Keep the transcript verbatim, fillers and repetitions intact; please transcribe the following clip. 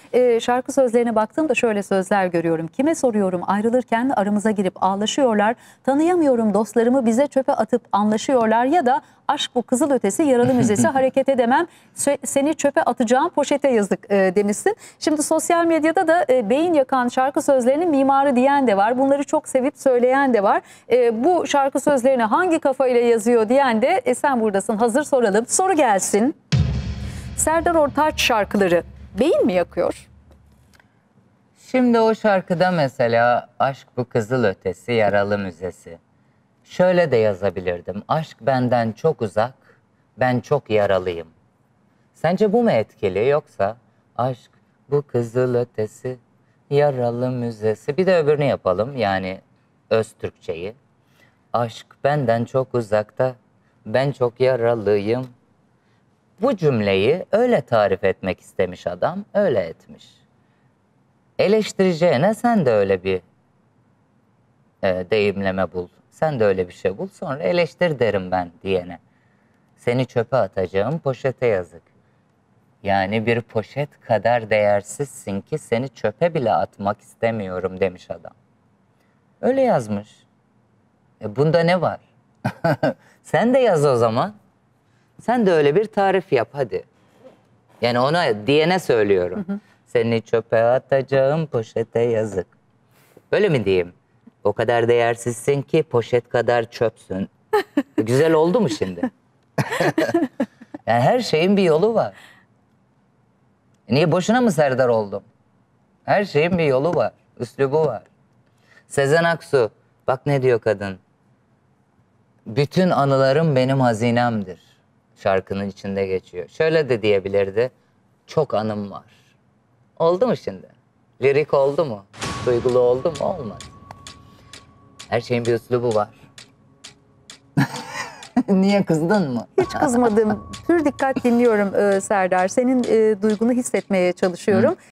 e, şarkı sözlerine baktığımda şöyle sözler görüyorum. Kime soruyorum ayrılırken aramıza girip ağlaşıyorlar. Tanıyamıyorum dostlarımı bize çöpe atıp anlaşıyorlar. Ya da aşk bu kızılötesi yaralı müzesi hareket edemem. Seni çöpe atacağım poşete yazık e, demişsin. Şimdi sosyal medyada da e, beyin yakan şarkı sözlerinin mimarı diyen de var. Bunları çok sevip söyleyen de var. E, bu şarkı sözlerini hangi kafayla yazıyor diyen de e, sen buradasın, hazır soralım. Soru gelsin. Serdar Ortaç şarkıları beyin mi yakıyor? Şimdi o şarkıda mesela aşk bu kızılötesi yaralı müzesi. Şöyle de yazabilirdim. Aşk benden çok uzak, ben çok yaralıyım. Sence bu mu etkili, yoksa aşk bu kızılötesi yaralı müzesi? Bir de öbürünü yapalım, yani öz Türkçeyi. Aşk benden çok uzakta, ben çok yaralıyım. Bu cümleyi öyle tarif etmek istemiş adam, öyle etmiş. Eleştireceğine sen de öyle bir e, deyimleme bul. Sen de öyle bir şey bul, sonra eleştir derim ben diyene. Seni çöpe atacağım poşete yazık. Yani bir poşet kadar değersizsin ki seni çöpe bile atmak istemiyorum demiş adam. Öyle yazmış. E bunda ne var? Sen de yaz o zaman. Sen de öyle bir tarif yap hadi. Yani ona diyene söylüyorum. Hı hı. Seni çöpe atacağım poşete yazık. Öyle mi diyeyim? O kadar değersizsin ki poşet kadar çöpsün. Güzel oldu mu şimdi? Yani her şeyin bir yolu var. Niye boşuna mı Serdar oldum? Her şeyin bir yolu var. Üslubu var. Sezen Aksu, bak ne diyor kadın. Bütün anılarım benim hazinemdir. Şarkının içinde geçiyor. Şöyle de diyebilirdi. Çok anım var. Oldu mu şimdi? Lirik oldu mu? Duygulu oldu mu? Olmaz. Her şeyin bir üslubu var. Niye, kızdın mı? Hiç kızmadım. Pür dikkat dinliyorum e, Serdar. Senin e, duygunu hissetmeye çalışıyorum. Hı.